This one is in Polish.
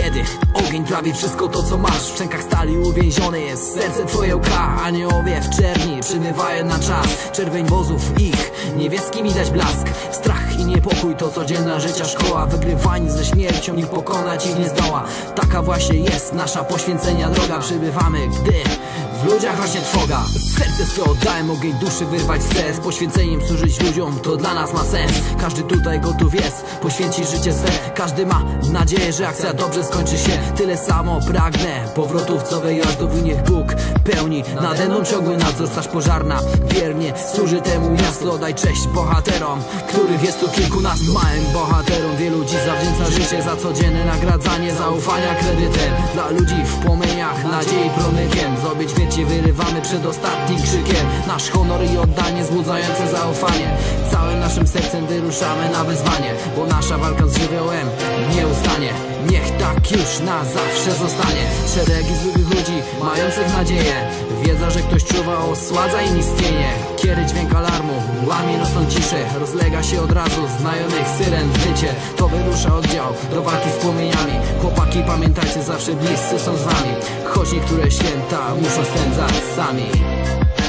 Wtedy ogień prawie wszystko to co masz. W szczękach stali uwięzione jest serce twoje łka. Aniołowie w czerni przymywają na czas. Czerwień wozów ich niebieskim widać blask. Strach i niepokój to codzienna życia szkoła. Wygrywani ze śmiercią nikt pokonać ich nie zdoła. Taka właśnie jest nasza poświęcenia droga. Przybywamy gdy w ludziach rośnie trwoga. Serce swe oddałem, ogień duszy wyrwać chcę. Z poświęceniem służyć ludziom to dla nas ma sens. Każdy tutaj gotów jest poświęcić życie swe. Każdy ma nadzieję, że akcja dobrze skończy się. Tyle samo pragnę powrotów co wyjazdów i niech Bóg pełni nade mną ciągły nadzór. Straż pożarna wiernie służy temu miastu. Daj cześć bohaterom, których jest tu kilkunastu. Małym bohaterom wielu dziś zawdzięcza życie. Za codzienne nagradzanie zaufania kredytem. Dla ludzi w płomieniach nadziei promykiem. Z obieć śmierci wyrywamy przed ostatnim krzykiem. Nasz honor i oddanie wzbudzające zaufanie. Całym naszym sercem wyruszamy na wyzwanie, bo nasza walka z żywiołem nie ustanie. Niech tak już na zawsze zostanie. Szeregi zwykłych ludzi mających nadzieję. Wiedza, że ktoś czuwa, osładza im istnienie. Kiedy dźwięk alarmu łamie nocną ciszę, rozlega się od razu znajomych syren wycie. To wyrusza oddział do walki z płomieniami. Chłopaki pamiętajcie, zawsze bliscy są z wami. Choć niektóre święta muszą spędzać sami.